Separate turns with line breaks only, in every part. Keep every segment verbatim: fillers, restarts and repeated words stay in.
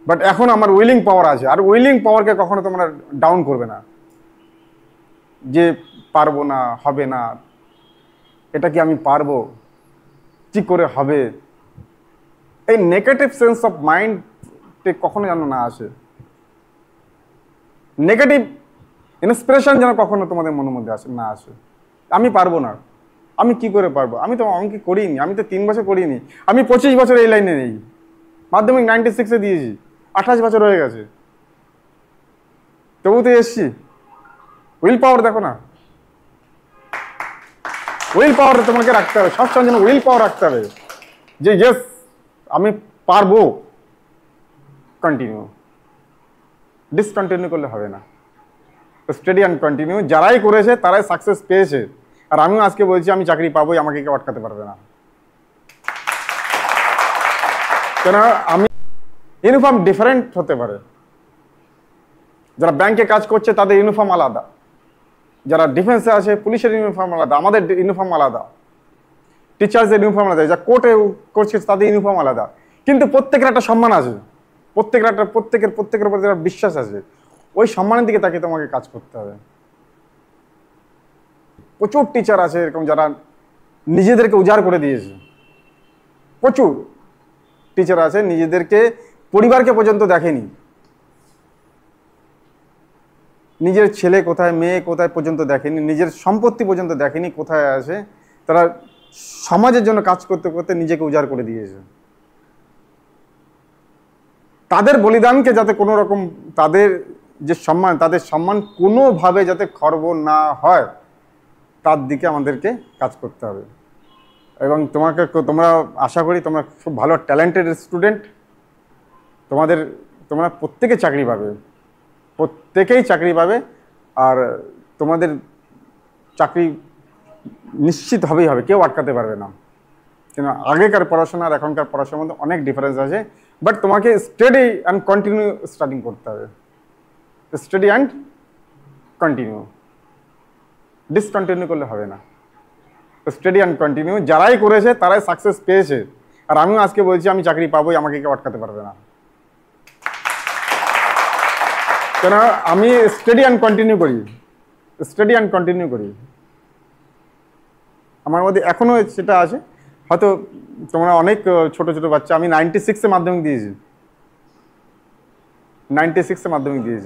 But এখন আমার willing পাওয়ার আছে, আর উইলিং পাওয়ারকে কখনো তোমরা ডাউন করবে না যে পারবো না, হবে না, এটা কি আমি পারবো, কি করে হবে, এই নেগেটিভ সেন্স অফ মাইন্ড কখনো যেন না আসে। নেগেটিভ ইন্সপিরেশন যেন কখনো তোমাদের মনের মধ্যে আসে না আসে। আমি পারবো না, আমি কি করে পারবো, আমি তো অঙ্কে করিনি, আমি তো তিন বছর করিনি, আমি পঁচিশ বছর এই লাইনে নেই, মাধ্যমিক নাইনটি সিক্সে দিয়েছি, আঠাশ বছর হয়ে গেছে, তবু তো এসছি। উইল পাওয়ার দেখো না, উইল পাওয়ার তোমাকে রাখতে হবে, সবসময় যেন উইল পাওয়ার রাখতে হবে যে ইয়েস আমি পারবো। কন্টিনিউ, ডিসকন্টিনিউ করলে হবে না, স্টাডি অ্যান্ড কন্টিনিউ। যারাই করেছে তারাই সাকসেস পেয়েছে, আর আমিও আজকে বলছি আমি চাকরি পাবোই, আমাকে কেউ আটকাতে পারবে না। কেন আমি ইউনিফর্ম ডিফারেন্ট হতে পারে, যারা ব্যাংকে কাজ করছে তাদের ইউনিফর্ম আলাদা, যারা ডিফেন্সে আছে পুলিশের ইউনিফর্ম আলাদা, আমাদের ইউনিফর্ম আলাদা, টিচার্সের ইউনিফর্ম আলাদা, যা কোর্টে করছে তাদের ইউনিফর্ম আলাদা, কিন্তু প্রত্যেকের একটা সম্মান আছে, প্রত্যেকের একটা প্রত্যেকের প্রত্যেকের উপর একটা বিশ্বাস আছে, ওই সম্মানের দিকে তাকে তোমাকে কাজ করতে হবে। প্রচুর টিচার আছে এরকম যারা নিজেদেরকে উজাড় করে দিয়েছে, প্রচুর টিচার আছে নিজেদেরকে পরিবারকে পর্যন্ত দেখেনি, নিজের ছেলে কোথায় মেয়ে কোথায় পর্যন্ত দেখেনি, নিজের সম্পত্তি পর্যন্ত দেখেনি কোথায় আছে, তারা সমাজের জন্য কাজ করতে করতে নিজেকে উজাড় করে দিয়েছে। তাদের বলিদানকে যাতে কোনো রকম, তাদের যে সম্মান, তাদের সম্মান কোনোভাবে যাতে খর্ব না হয় তার দিকে আমাদেরকে কাজ করতে হবে। এবং তোমাকে তোমরা আশা করি তোমরা খুব ভালো ট্যালেন্টেড স্টুডেন্ট, তোমাদের তোমরা প্রত্যেকে চাকরি পাবে, প্রত্যেকেই চাকরি পাবে, আর তোমাদের চাকরি নিশ্চিত হবেই হবে, কেউ আটকাতে পারবে না। কেন আগেকার পড়াশোনা আর এখনকার পড়াশোনার মধ্যে অনেক ডিফারেন্স আছে, বাট তোমাকে স্টাডি অ্যান্ড কন্টিনিউ স্টাডিং করতে হবে, স্টাডি অ্যান্ড কন্টিনিউ, ডিসকন্টিনিউ করলে হবে না, স্টাডি অ্যান্ড কন্টিনিউ। যারাই করেছে তারাই সাকসেস পেয়েছে, আর আমিও আজকে বলছি আমি চাকরি পাবোই, আমাকে কেউ আটকাতে পারবে না। কেন আমি স্টাডি অ্যান্ড কন্টিনিউ করি, স্টাডি অ্যান্ড কন্টিনিউ করি, আমার মধ্যে এখনো সেটা আছে। হয়তো তোমরা অনেক ছোট ছোট বাচ্চা, আমি নাইনটি সিক্সে মাধ্যমিক দিয়েছি, নাইনটি সিক্সে মাধ্যমিক দিয়েছি,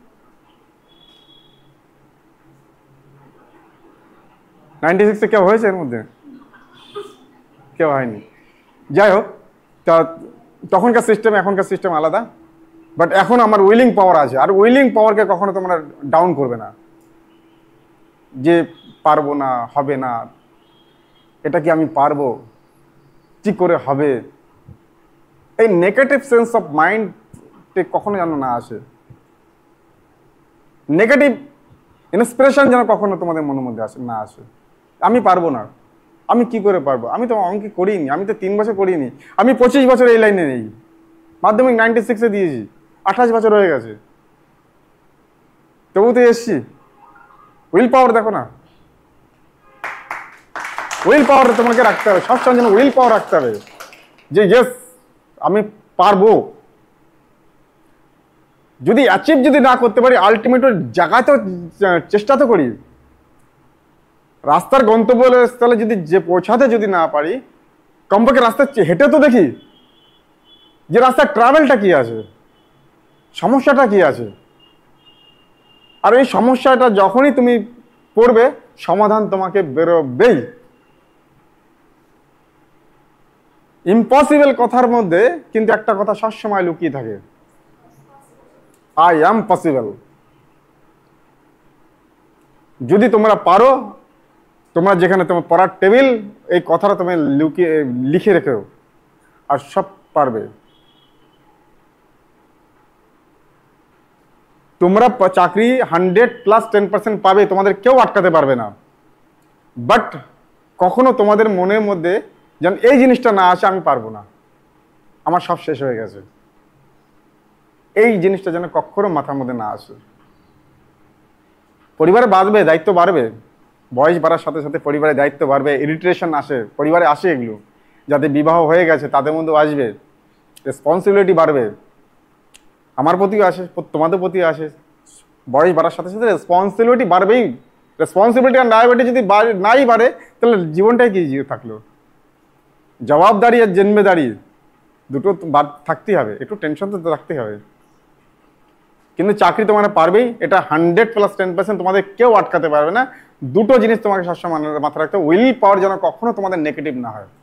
নাইনটি সিক্সে কেউ হয়েছে এর মধ্যে? কেউ হয়নি। যাই হোক, তা তখনকার সিস্টেম এখনকার সিস্টেম আলাদা, বাট এখন আমার উইলিং পাওয়ার আছে, আর উইলিং পাওয়ারকে কখনো তোমরা ডাউন করবে না যে পারবো না, হবে না, এটা কি আমি পারবো, কি করে হবে, এই নেগেটিভ সেন্স অফ মাইন্ড কখনো যেন না আসে। নেগেটিভ ইন্সপিরেশন যেন কখনো তোমাদের মনের মধ্যে আসে না আসে। আমি পারবো না, আমি কি করে পারবো, আমি তো অঙ্কে করিনি, আমি তো তিন বছর করিনি, আমি পঁচিশ বছর এই লাইনে নেই, মাধ্যমিক নাইনটি সিক্সে দিয়েছি, আঠাশ বছর হয়ে গেছে, তবু তো এসছি। উইল পাওয়ার দেখো না, উইল পাওয়ার তোমাকে রাখতে হবে, সবসময় যেন উইল পাওয়ার রাখতে হবে যে ইয়েস আমি পারবো। যদি অ্যাচিভ যদি না করতে পারি, আলটিমেট জায়গায় তো চেষ্টা তো করি, রাস্তার গন্তব্যস্থলে যদি যে পৌঁছাতে যদি না পারি, কমপক্ষে রাস্তা হেঁটে তো দেখি যে রাস্তার ট্রাভেলটা কি আছে, সমস্যাটা কি আছে, আর এই সমস্যাটা যখনই তুমি পড়বে সমাধান তোমাকে বেরোবেই। ইম্পসিবল কথার মধ্যে কিন্তু একটা কথা সবসময় লুকিয়ে থাকে, আই অ্যাম পসিবল। যদি তোমরা পারো, তোমরা যেখানে তোমার পড়ার টেবিল, এই কথাটা তুমি লুকিয়ে লিখে রেখো, আর সব পারবে। তোমরা চাকরি হান্ড্রেড প্লাস টেন পার্সেন্ট পাবে, তোমাদের কেউ আটকাতে পারবে না, বাট কখনো তোমাদের মনের মধ্যে যেন এই জিনিসটা না আসে আমি পারবো না, আমার সব শেষ হয়ে গেছে, এই জিনিসটা যেন কখনো মাথার মধ্যে না আসে। পরিবারে বাড়বে, দায়িত্ব বাড়বে, বয়স বাড়ার সাথে সাথে পরিবারের দায়িত্ব বাড়বে, ইরিটেশন আসে, পরিবারে আসে এগুলো, যাদের বিবাহ হয়ে গেছে তাদের মধ্যেও আসবে, রেসপন্সিবিলিটি বাড়বে, আমার প্রতিও আসে, তোমাদের প্রতি আসে। বয়স বাড়ার সাথে সাথে রেসপন্সিবিলিটি বাড়বেই। রেসপন্সিবিলিটি আর লায়াবিলিটি যদি নাই বাড়ে, তাহলে জীবনটাই কি জিয়ে থাকলো? জবাবদারি আর জিম্মেদারি দুটো থাকতেই হবে, একটু টেনশন তো রাখতেই হবে। কিন্তু চাকরি তোমার পারবেই, এটা হান্ড্রেড প্লাস টেন পার্সেন্ট, তোমাদের কেউ আটকাতে পারবে না। দুটো জিনিস তোমাকে সবসময় মাথায় রাখতে হবে, উইল পাওয়ার যেন কখনো তোমাদের নেগেটিভ না হয়,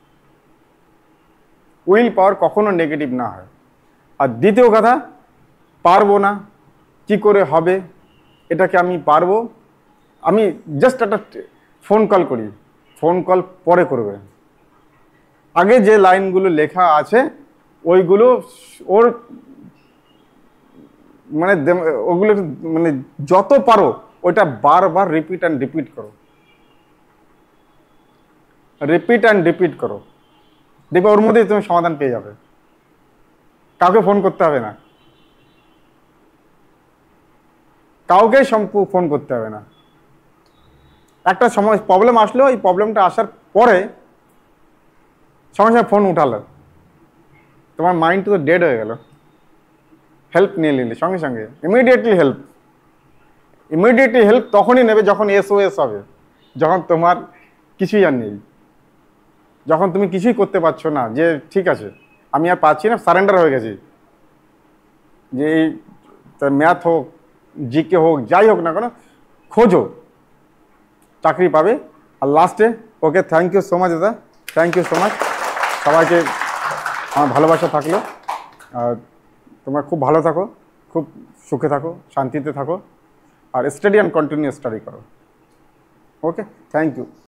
উইল পাওয়ার কখনো নেগেটিভ না হয়। আর দ্বিতীয় কথা, পারবো না, কি করে হবে, এটাকে আমি পারবো, আমি জাস্ট একটা ফোন কল করি, ফোন কল পরে করবে। আগে যে লাইনগুলো লেখা আছে ওইগুলো ওর মানে ওগুলো মানে যত পারো ওইটা বারবার রিপিট অ্যান্ড রিপিট করো, রিপিট অ্যান্ড রিপিট করো, দেখবে ওর মধ্যেই তুমি সমাধান পেয়ে যাবে। কাউকে ফোন করতে হবে না, কাউকে ফোন করতে হবে না। একটা সময় প্রবলেম আসলো, এই প্রবলেমটা আসার পরে সঙ্গে সঙ্গে ফোন উঠালো, তোমার মাইন্ড তো ডেড হয়ে গেল। হেল্প নিয়ে নিলে সঙ্গে সঙ্গে ইমিডিয়েটলি হেল্প, ইমিডিয়েটলি হেল্প তখনই নেবে যখন এসওএস হবে, যখন তোমার কিছুই আর নেই, যখন তুমি কিছুই করতে পারছো না, যে ঠিক আছে আমি আর পারছি না, সারেন্ডার হয়ে গেছি, যে এই ম্যাথ হোক জিকে হোক যাই হোক না কেন খোঁজো, চাকরি পাবে। আর লাস্টে okay thank you so much দাদা, থ্যাংক ইউ সো মাচ, সবাইকে আমার ভালোবাসা থাকলো। আর তোমরা খুব ভালো থাকো, খুব সুখে থাকো, শান্তিতে থাকো, আর স্টাডি অ্যান্ড কন্টিনিউ স্টাডি করো। Okay, thank you.